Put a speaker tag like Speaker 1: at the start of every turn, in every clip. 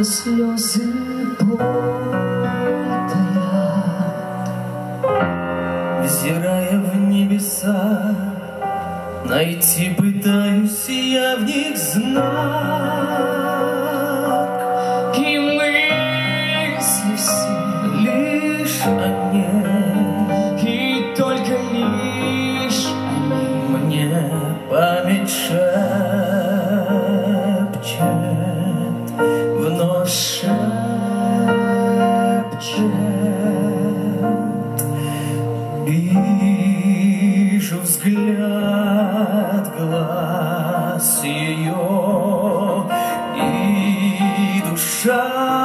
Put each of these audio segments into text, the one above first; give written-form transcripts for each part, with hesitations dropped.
Speaker 1: слезы боль таят.
Speaker 2: Взирая в небеса, найти пытаюсь я в них знак.
Speaker 1: И мысли все
Speaker 2: лишь о ней,
Speaker 1: и только лишь о ней.
Speaker 2: Мне память шепчет, вновь шепчет. Вижу взгляд глаз ее, и душа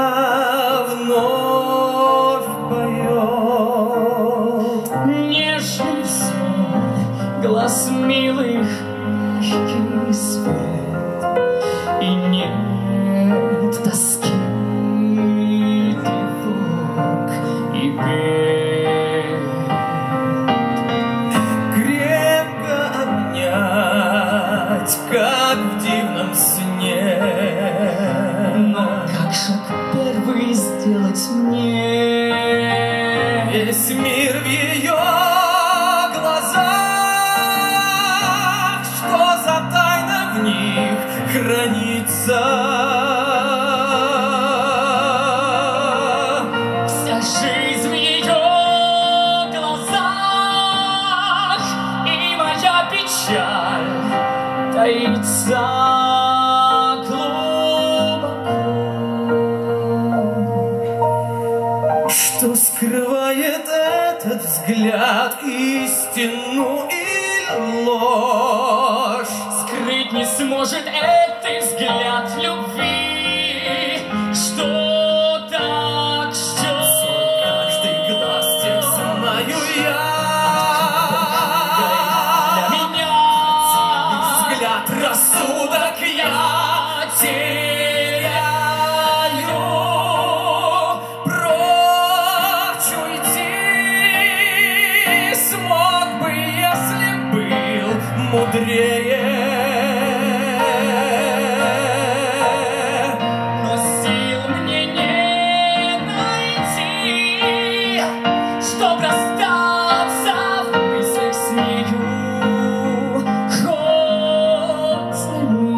Speaker 2: вновь поет.
Speaker 1: Нежный сон глаз милых, мягкий свет, и нет тоски, тревог и бед.
Speaker 2: Крепко обнять, как в дивном сне.
Speaker 1: Но как шаг первый сделать мне?
Speaker 2: Весь мир в ее глазах, что за тайна в них хранится?
Speaker 1: Вся жизнь в ее глазах, и моя печаль таится глубоко.
Speaker 2: Что скрывает этот взгляд, истину или ложь?
Speaker 1: Скрыть не сможет этот взгляд любви, что так ждет.
Speaker 2: Каждый глаз тех знаю я.
Speaker 1: Для меня
Speaker 2: Взгляд, рассудок я теряю. Прочь уйти смог бы, если был мудрее.
Speaker 1: но сил мне не найти, чтоб расстаться в мыслях с нею хоть на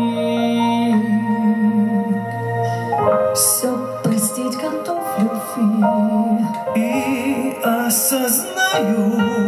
Speaker 1: миг. Все простить готов любви.
Speaker 2: И осознаю,